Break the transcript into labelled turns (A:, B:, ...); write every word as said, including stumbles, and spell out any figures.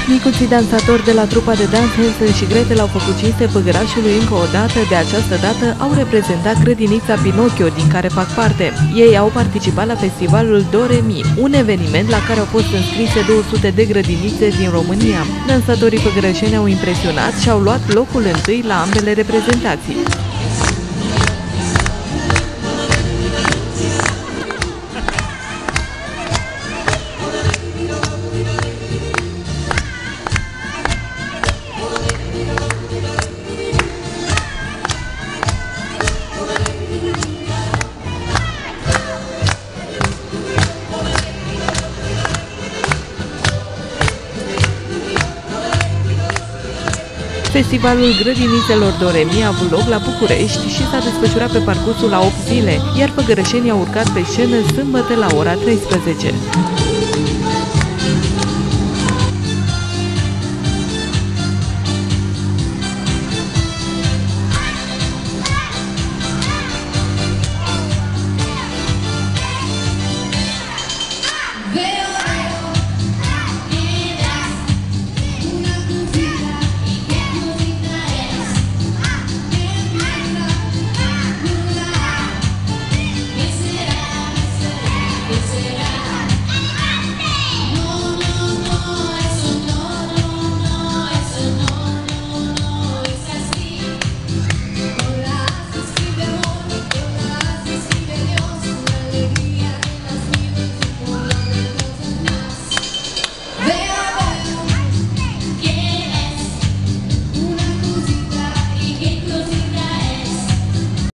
A: Micuții dansatori de la trupa de dans Hansel și Gretel au făcut cinste făgărașului încă o dată, de această dată au reprezentat grădinița Pinocchio, din care fac parte. Ei au participat la festivalul Do Re Mi, un eveniment la care au fost înscrise două sute de grădinițe din România. Dansatorii făgărășeni au impresionat și au luat locul întâi la ambele reprezentații. Festivalul Grădinițelor Do Re Mi a avut loc la București și s-a desfășurat pe parcursul a opt zile, iar făgărășenii au urcat pe scenă sâmbătă la ora treisprezece.